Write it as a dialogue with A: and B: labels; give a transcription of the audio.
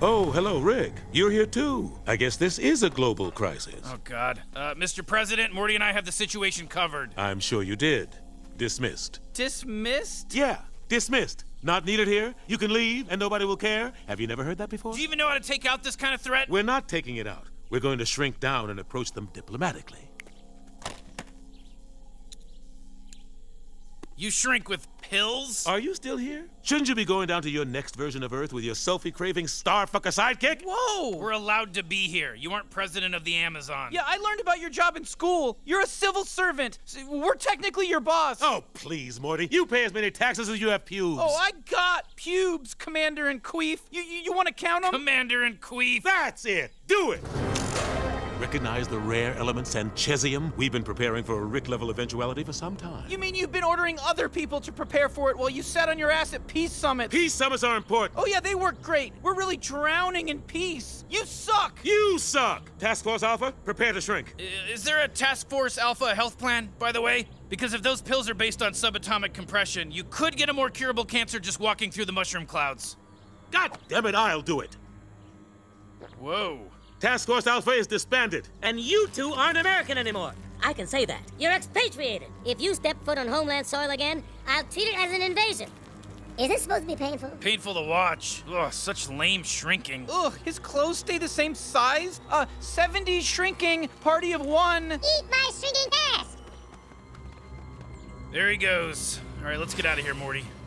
A: Oh, hello, Rick. You're here too. I guess this is a global crisis.
B: Oh, God. Mr. President, Morty and I have the situation covered.
A: I'm sure you did. Dismissed.
C: Dismissed?
A: Yeah, dismissed. Not needed here. You can leave and nobody will care. Have you never heard that before?
B: Do you even know how to take out this kind of threat?
A: We're not taking it out. We're going to shrink down and approach them diplomatically.
B: You shrink with pills?
A: Are you still here? Shouldn't you be going down to your next version of Earth with your selfie-craving starfucker sidekick?
C: Whoa!
B: We're allowed to be here. You aren't president of the Amazon.
C: Yeah, I learned about your job in school. You're a civil servant. We're technically your boss.
A: Oh, please, Morty. You pay as many taxes as you have pubes.
C: Oh, I got pubes, Commander and Queef. You want to count them?
B: Commander and Queef.
A: That's it. Do it. Recognize the rare elements and chesium? We've been preparing for a Rick-level eventuality for some time.
C: You mean you've been ordering other people to prepare for it while you sat on your ass at peace summits?
A: Peace summits are important.
C: Oh yeah, they work great. We're really drowning in peace. You suck!
A: You suck! Task Force Alpha, prepare to shrink.
B: Is there a Task Force Alpha health plan, by the way? Because if those pills are based on subatomic compression, you could get a more curable cancer just walking through the mushroom clouds.
A: God damn it, I'll do it.
B: Whoa.
A: Task Force Alpha is disbanded.
D: And you two aren't American anymore.
E: I can say that. You're expatriated. If you step foot on homeland soil again, I'll treat it as an invasion.
F: Is this supposed to be painful?
B: Painful to watch. Ugh, such lame shrinking.
C: Ugh, his clothes stay the same size? 70 shrinking, party of one.
F: Eat my shrinking fast!
B: There he goes. All right, let's get out of here, Morty.